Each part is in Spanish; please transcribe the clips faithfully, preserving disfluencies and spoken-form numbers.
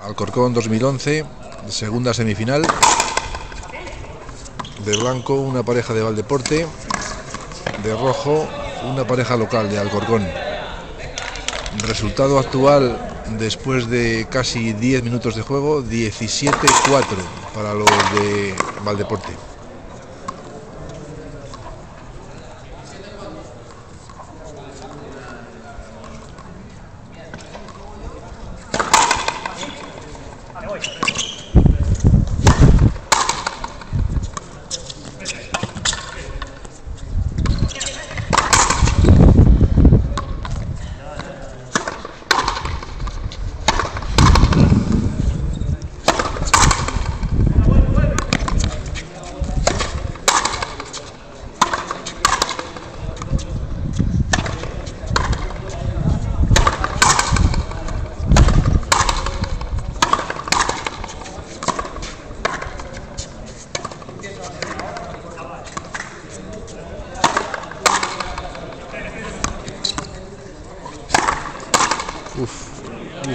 Alcorcón dos mil once, segunda semifinal. De blanco una pareja de Valdeporte, de rojo una pareja local de Alcorcón. Resultado actual después de casi diez minutos de juego, diecisiete cuatro para los de Valdeporte. Uf, uf.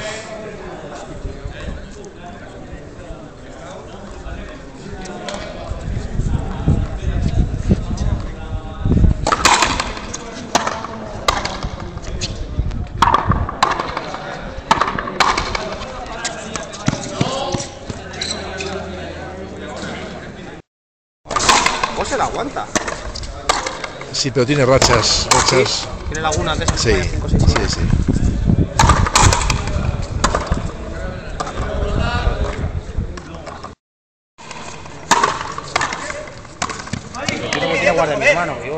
¿O se la aguanta? Sí, pero tiene rachas, rachas. ¿Sí? ¿Tiene lagunas de esas? Sí, cinco, seis, sí, sí. Yo tengo que ir a guardar mi hermano.